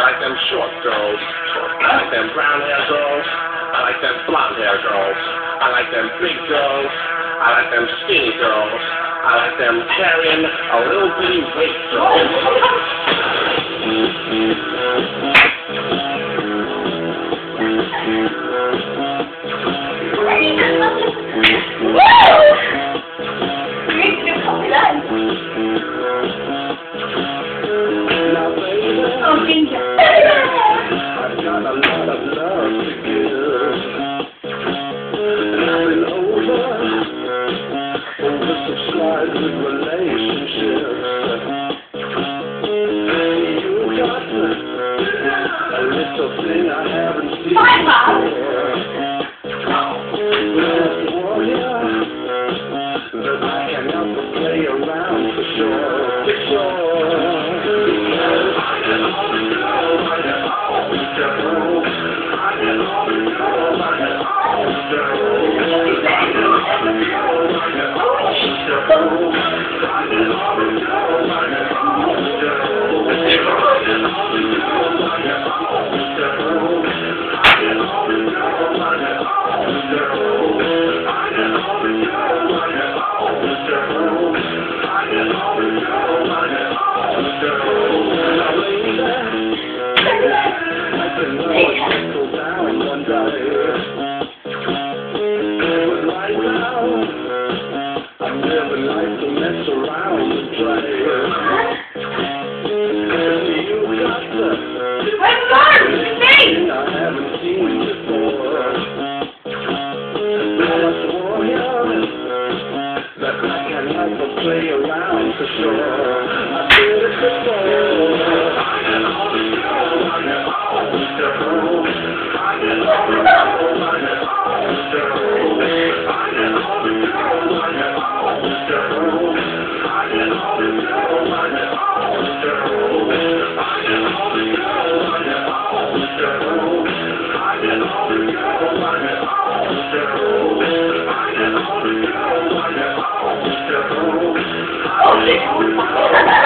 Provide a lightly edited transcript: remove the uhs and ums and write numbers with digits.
like them short girls. I like them brown hair girls. I like them blonde hair girls. I like them big girls. I like them skinny girls. I like them carrying a little bitty weight girls. I've got a lot of love to give. I've been oversubscribed with relationships. You got a little thing I haven't seen before. Let's warrior, but I can help but play around for sure. For sure. I'm living life to mess around and play. You got the thing I haven't seen before. Now I swore you that I can help but play around for sure. I did it before. Oh,